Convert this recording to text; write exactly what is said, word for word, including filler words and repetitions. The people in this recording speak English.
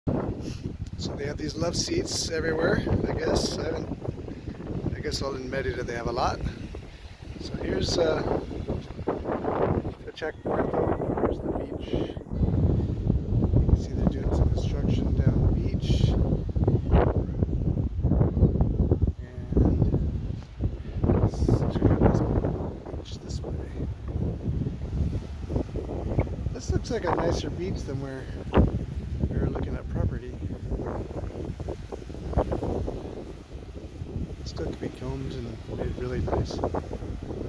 So they have these love seats everywhere, I guess. I haven't, I guess all in Merida they have a lot. So here's uh, Telchac Puerto. Here's the beach. You can see they're doing some construction down the beach. And let's check out this beach this way. This looks like a nicer beach than where we were looking at property. Still could be combed and made really nice.